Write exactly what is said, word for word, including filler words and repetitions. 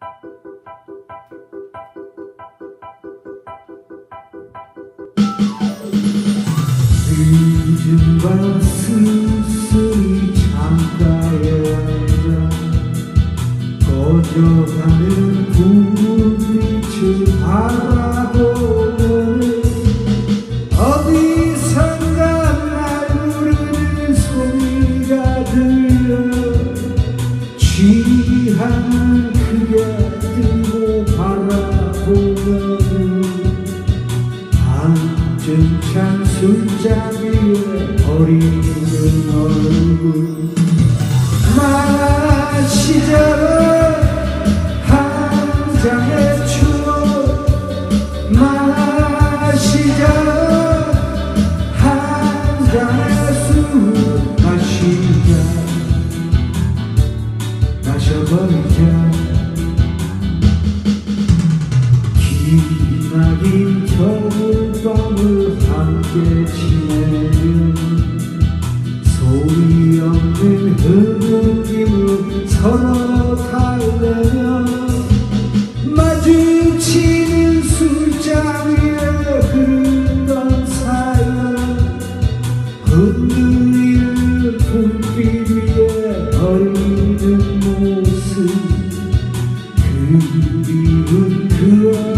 늦은 밤 쓸쓸히 창가에 앉아 꺼져가는 불빛을 바라보면 어디선가 날 부르는 소리가 들려 취한 그게 뜨고 바라보면 반쯤 찬 술잔 위에 어리는 얼굴 마시자라 한 잔의 추억 마시자라 한 잔의 술 마시자 마셔버리자 기나긴 겨울밤을 함께 지내며 소리 없는 흐느낌을 서로 달래며 마주치는 술잔 위에 흐르던 사연 흔들리는 불빛 위에 어리는 모습 그리운 그